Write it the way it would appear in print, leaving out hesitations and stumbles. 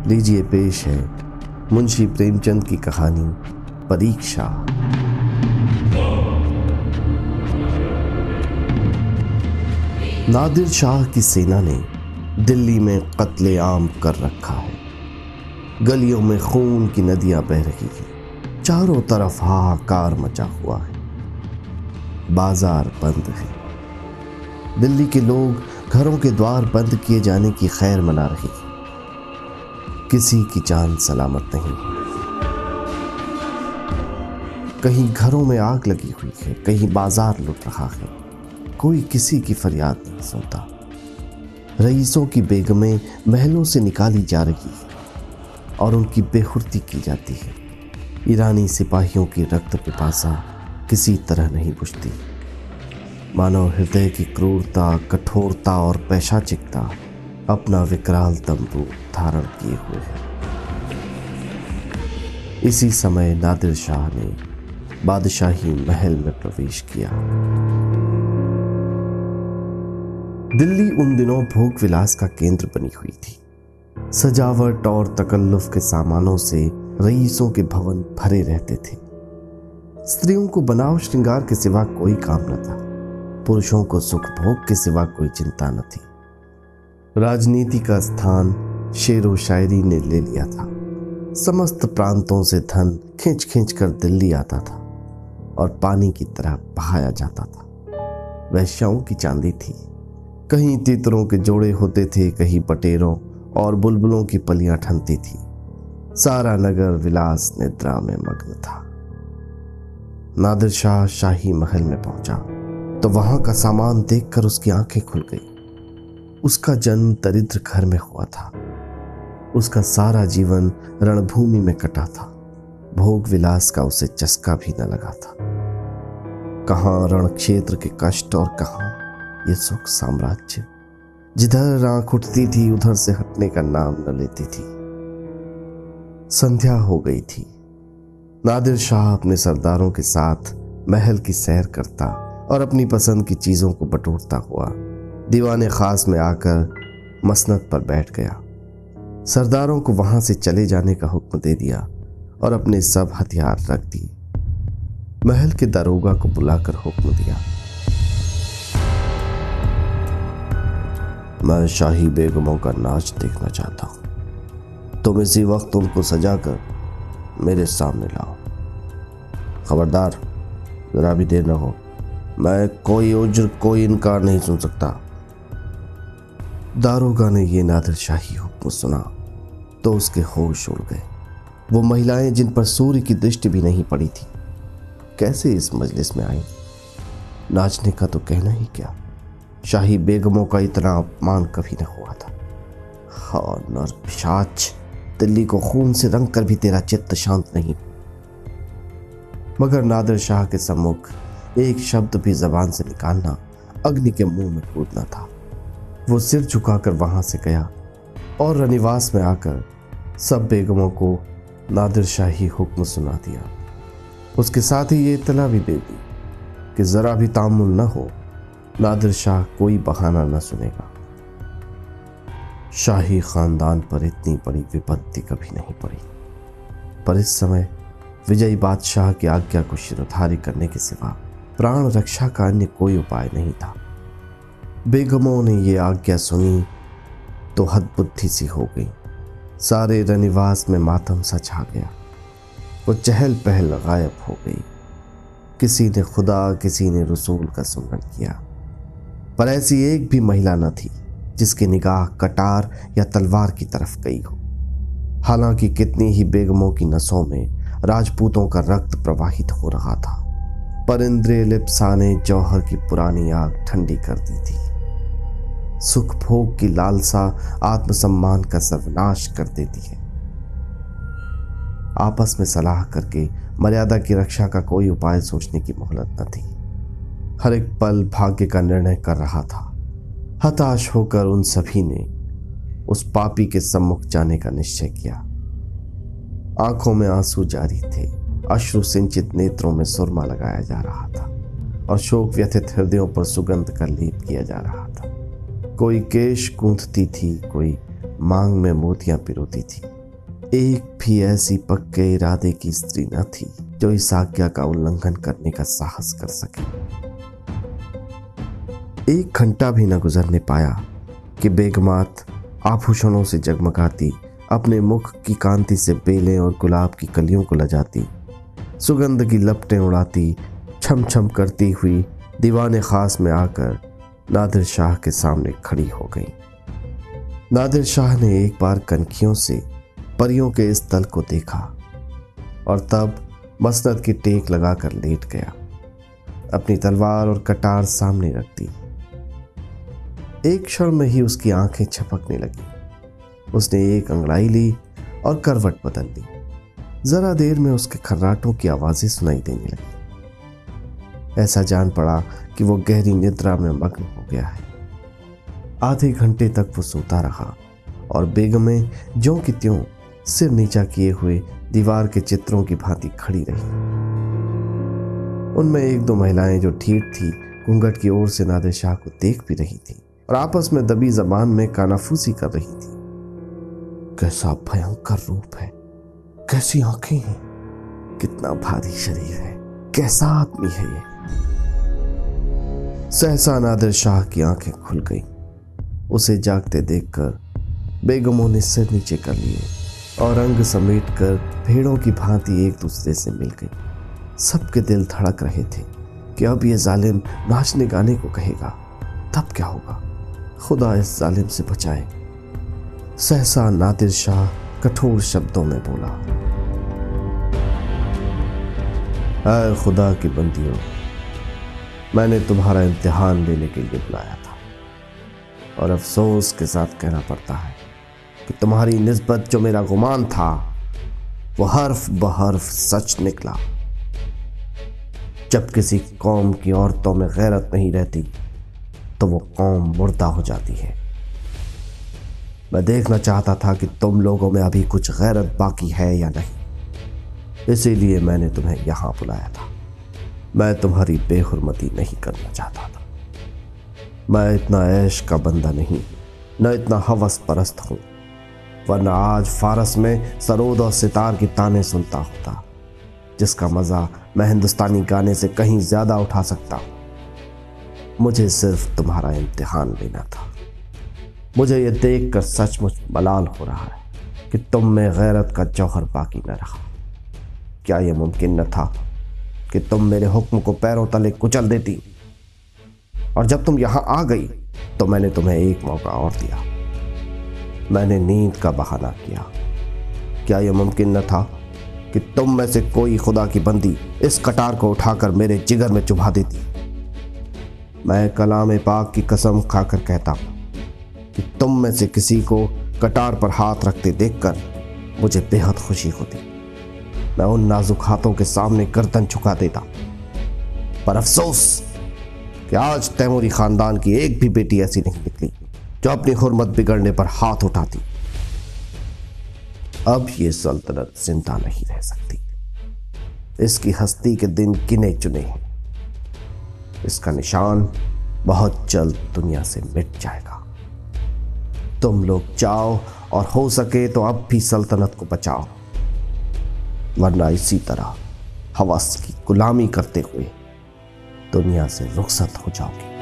लीजिए पेश है मुंशी प्रेमचंद की कहानी परीक्षा। नादिर शाह की सेना ने दिल्ली में कत्लेआम कर रखा है। गलियों में खून की नदियां बह रही हैं। चारों तरफ हाहाकार मचा हुआ है। बाजार बंद है। दिल्ली के लोग घरों के द्वार बंद किए जाने की खैर मना रहे हैं। किसी की जान सलामत नहीं। कहीं घरों में आग लगी हुई है, कहीं बाजार लुट रहा है। कोई किसी की फरियाद नहीं सुनता। रईसों की बेगमें महलों से निकाली जा रही है और उनकी बेहुर्ती की जाती है। ईरानी सिपाहियों की रक्त पिपासा किसी तरह नहीं बुझती। मानव हृदय की क्रूरता, कठोरता और पैशाचिकता अपना विकराल तंबू धारण किए हुए है। इसी समय नादिर शाह ने बादशाही महल में प्रवेश किया। दिल्ली उन दिनों भोग विलास का केंद्र बनी हुई थी। सजावट और तकल्लुफ के सामानों से रईसों के भवन भरे रहते थे। स्त्रियों को बनाव श्रृंगार के सिवा कोई काम न था। पुरुषों को सुख भोग के सिवा कोई चिंता न थी। राजनीति का स्थान शेरो शायरी ने ले लिया था। समस्त प्रांतों से धन खींच खींच कर दिल्ली आता था और पानी की तरह बहाया जाता था। वैश्याओं की चांदी थी। कहीं तीतरों के जोड़े होते थे, कहीं बटेरों और बुलबुलों की पलियां ठनती थी। सारा नगर विलास निद्रा में मग्न था। नादिर शाह शाही महल में पहुंचा तो वहां का सामान देखकर उसकी आंखें खुल गई। उसका जन्म दरिद्र घर में हुआ था। उसका सारा जीवन रणभूमि में कटा था। भोग विलास का उसे चस्का भी न लगा था। कहां रण क्षेत्र के कष्ट और कहां ये सुख साम्राज्य। जिधर आंख उठती थी उधर से हटने का नाम न लेती थी। संध्या हो गई थी। नादिर शाह अपने सरदारों के साथ महल की सैर करता और अपनी पसंद की चीजों को बटोरता हुआ दीवाने खास में आकर मसनद पर बैठ गया। सरदारों को वहां से चले जाने का हुक्म दे दिया और अपने सब हथियार रख दिए। महल के दरोगा को बुलाकर हुक्म दिया, मैं शाही बेगमों का नाच देखना चाहता हूं। तुम इसी वक्त उनको सजाकर मेरे सामने लाओ। खबरदार, जरा भी देर न हो। मैं कोई उज्र, कोई इनकार नहीं सुन सकता। दारोगा ने यह नादिर शाही हुक्म सुना तो उसके होश उड़ गए। वो महिलाएं जिन पर सूर्य की दृष्टि भी नहीं पड़ी थी, कैसे इस मजलिस में आई? नाचने का तो कहना ही क्या। शाही बेगमों का इतना अपमान कभी न हुआ था। हाँ नर पिशाच, दिल्ली को खून से रंग कर भी तेरा चित्त शांत नहीं। मगर नादिर शाह के सम्मुख एक शब्द भी जबान से निकालना अग्नि के मुंह में कूदना था। वो सिर झुकाकर वहां से गया और रनिवास में आकर सब बेगमों को नादिर शाही हुक्म सुना दिया। उसके साथ ही ये इत्तला भी दे दी कि जरा भी तामुल न हो, नादिर शाह कोई बहाना न सुनेगा। शाही खानदान पर इतनी बड़ी विपत्ति कभी नहीं पड़ी। पर इस समय विजयी बादशाह की आज्ञा को शिरोधार्य करने के सिवा प्राण रक्षा का अन्य कोई उपाय नहीं था। बेगमों ने ये आज्ञा सुनी तो हदबुद्धि सी हो गई। सारे रनिवास में मातम सा छा गया। वो चहल पहल गायब हो गई। किसी ने खुदा, किसी ने रसूल का सुमरन किया, पर ऐसी एक भी महिला न थी जिसकी निगाह कटार या तलवार की तरफ गई हो। हालांकि कितनी ही बेगमों की नसों में राजपूतों का रक्त प्रवाहित हो रहा था, पर इंद्रिय लिप्सा ने जौहर की पुरानी आग ठंडी कर दी थी। सुख भोग की लालसा आत्मसम्मान का सर्वनाश कर देती है। आपस में सलाह करके मर्यादा की रक्षा का कोई उपाय सोचने की मोहलत न थी। हर एक पल भाग्य का निर्णय कर रहा था। हताश होकर उन सभी ने उस पापी के सम्मुख जाने का निश्चय किया। आंखों में आंसू जारी थे। अश्रु सिंचित नेत्रों में सुरमा लगाया जा रहा था और शोक व्यथित हृदयों पर सुगंध का लेप किया जा रहा था। कोई केश गूंथती थी, कोई मांग में मोतियां पिरोती थी। एक भी ऐसी पक्के इरादे की स्त्री न थी जो इस आज्ञा का उल्लंघन करने का साहस कर सके। 1 घंटा भी न गुजरने पाया कि बेगमात आभूषणों से जगमगाती, अपने मुख की कांति से बेलें और गुलाब की कलियों को लजाती, सुगंध की लपटें उड़ाती, छम छम करती हुई दीवाने खास में आकर नादिर शाह के सामने खड़ी हो गई। नादिर शाह ने एक बार कनखियों से परियों के इस दल को देखा और तब मसनद की टेक लगाकर लेट गया, अपनी तलवार और कटार सामने रख दी। एक क्षण में ही उसकी आंखें झपकने लगी। उसने एक अंगड़ाई ली और करवट बदल ली। जरा देर में उसके खर्राटों की आवाजें सुनाई देने लगी। ऐसा जान पड़ा कि वो गहरी निद्रा में मग्न हो गया है। आधे घंटे तक वो सोता रहा और बेगमें ज्यों की त्यों सिर नीचा किए हुए दीवार के चित्रों की भांति खड़ी रही। उनमें 1-2 महिलाएं जो ठीठ थी घूंघट की ओर से नादिर शाह को देख भी रही थी और आपस में दबी जबान में कानाफूसी कर रही थी। कैसा भयंकर रूप है, कैसी आंखें हैं, कितना भारी शरीर है, कैसा आदमी है ये। सहसा नादिर शाह की आंखें खुल गईं। उसे जागते देखकर बेगमों ने सिर नीचे कर लिए और रंग समेटकर भेड़ों की भांति एक दूसरे से मिल गई। सबके दिल धड़क रहे थे कि अब ये जालिम नाचने गाने को कहेगा, तब क्या होगा। खुदा इस जालिम से बचाए। सहसा नादिर शाह कठोर शब्दों में बोला, ऐ खुदा की बंदियों, मैंने तुम्हारा इम्तिहान लेने के लिए बुलाया था और अफसोस के साथ कहना पड़ता है कि तुम्हारी निस्बत जो मेरा गुमान था वो हर्फ बहर्फ सच निकला। जब किसी कौम की औरतों में गैरत नहीं रहती तो वो कौम मुर्दा हो जाती है। मैं देखना चाहता था कि तुम लोगों में अभी कुछ गैरत बाकी है या नहीं, इसीलिए मैंने तुम्हें यहां बुलाया था। मैं तुम्हारी बेहुरमती नहीं करना चाहता था। मैं इतना ऐश का बंदा नहीं, न इतना हवस परस्त हूं, वरना आज फारस में सरोद और सितार की ताने सुनता होता, जिसका मजा मैं हिंदुस्तानी गाने से कहीं ज्यादा उठा सकता हूं। मुझे सिर्फ तुम्हारा इम्तिहान लेना था। मुझे यह देखकर सचमुच मलाल हो रहा है कि तुम में गैरत का जौहर बाकी न रहा। क्या यह मुमकिन न था कि तुम मेरे हुक्म को पैरों तले कुचल देती, और जब तुम यहां आ गई तो मैंने तुम्हें एक मौका और दिया। मैंने नींद का बहाना किया। क्या यह मुमकिन न था कि तुम में से कोई खुदा की बंदी इस कटार को उठाकर मेरे जिगर में चुभा देती। मैं कलाम पाक की कसम खाकर कहता हूं कि तुम में से किसी को कटार पर हाथ रखते देखकर मुझे बेहद खुशी होती। मैं उन नाजुक हाथों के सामने गर्दन झुका देता, पर अफसोस कि आज तैमूरी खानदान की एक भी बेटी ऐसी नहीं निकली जो अपनी हुर्मत बिगड़ने पर हाथ उठाती। अब ये सल्तनत जिंदा नहीं रह सकती। इसकी हस्ती के दिन गिने चुने हैं। इसका निशान बहुत जल्द दुनिया से मिट जाएगा। तुम लोग जाओ और हो सके तो अब भी सल्तनत को बचाओ, वरना इसी तरह हवस की गुलामी करते हुए दुनिया से रुखसत हो जाओगे।